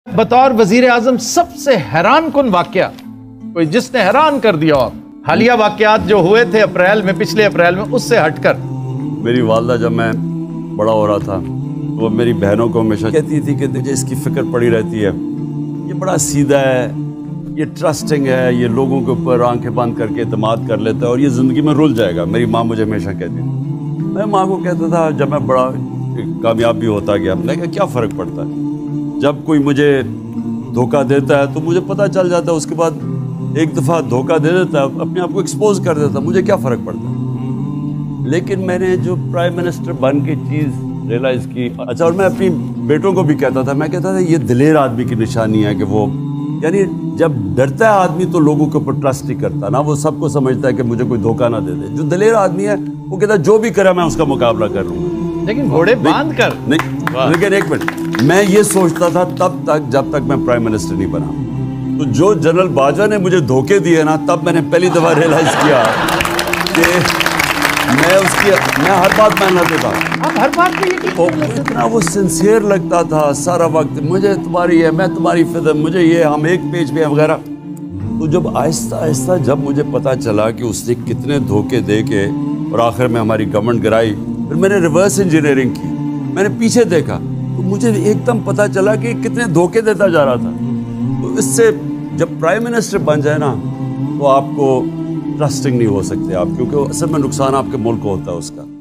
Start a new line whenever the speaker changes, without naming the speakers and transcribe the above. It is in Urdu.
بطور وزیر اعظم سب سے حیران کن واقعہ کوئی جس نے حیران کر دیا ہو حالیہ واقعات جو ہوئے تھے پچھلے اپریل میں اس سے ہٹ کر؟
میری والدہ جب میں بڑا ہو رہا تھا تو وہ میری بہنوں کو ہمیشہ کہتی تھی کہ مجھے اس کی فکر پڑی رہتی ہے، یہ بڑا سیدھا ہے، یہ ٹرسٹنگ ہے، یہ لوگوں کے اوپر آنکھیں بند کر کے اعتماد کر لیتا ہے اور یہ زندگی میں رل جائے گا۔ میری ماں مجھے ہمیشہ کہتی تھی۔ میں ماں کو کہتا تھا جب میں بڑا کامیاب بھی ہوتا گیا، میں کہا کیا فرق پڑتا ہے، جب کوئی مجھے دھوکہ دیتا ہے تو مجھے پتہ چل جاتا ہے، اس کے بعد ایک دفعہ دھوکہ دے دیتا ہے، اپنے آپ کو ایکسپوز کر دیتا ہے، مجھے کیا فرق پڑتا ہے۔ لیکن میں نے جو پرائم منسٹر بن کے چیز ریئلائز کی، اچھا، اور میں اپنی بیٹوں کو بھی کہتا تھا، میں کہتا تھا یہ دلیر آدمی کی نشانی ہے کہ وہ، یعنی جب ڈرتا ہے آدمی تو لوگوں کے اوپر ٹرسٹ نہیں کرتا نا، وہ سب کو سمجھتا ہے کہ مجھے کوئی دھوکہ نہ دے دے۔ جو دلیر آدمی ہے وہ کہتا ہے جو بھی کرے میں اس کا مقابلہ کر لوں گا،
لیکن گھوڑے باندھ کر
نہیں۔ لیکن ایک منٹ، میں یہ سوچتا تھا تب تک جب تک میں پرائم منسٹر نہیں بنا۔ تو جو جنرل باجوہ نے مجھے دھوکے دیے نا، تب میں نے پہلی دفعہ ریئلائز کیا کہ میں ہر بات مان لیتا تھا،
ہر بات میں
اتنا وہ سنسیئر لگتا تھا سارا وقت، مجھے تمہاری ہے، میں تمہاری فدر، مجھے یہ، ہم ایک پیج پہ ہیں وغیرہ۔ تو جب آہستہ آہستہ جب مجھے پتا چلا کہ اس نے کتنے دھوکے دے کے اور آخر میں ہماری گورنمنٹ گرائی، پھر میں نے ریورس انجینئرنگ کی، میں نے پیچھے دیکھا تو مجھے ایک دم پتا چلا کہ کتنے دھوکے دیتا جا رہا تھا۔ تو اس سے جب پرائم منسٹر بن جائے نا تو آپ کو ٹرسٹنگ نہیں ہو سکتے آپ، کیونکہ اصل میں نقصان آپ کے ملک کو ہوتا ہے اس کا۔